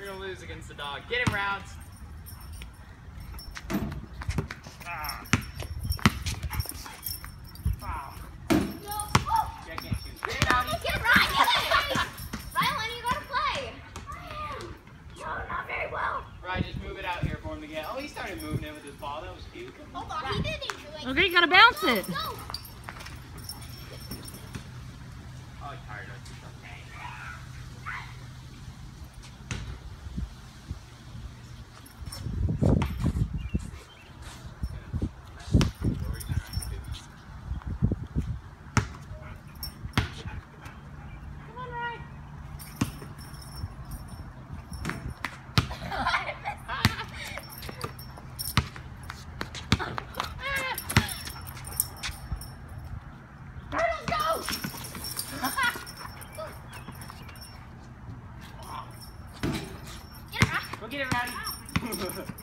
gonna lose against the dog. Get him, Rounds. Ah. Wow. No. Oh. Yeah, I can't shoot. Get it, Rowdy. Get Ryan. Ryan, you gotta play. No, not very well. Ryan, just move it out here for him to get. Oh, he started moving it with his ball. That was cute. Hold on. He didn't do it. Okay, you gotta bounce it. Go. Oh, he's tired of it. Go get it, Rowdy.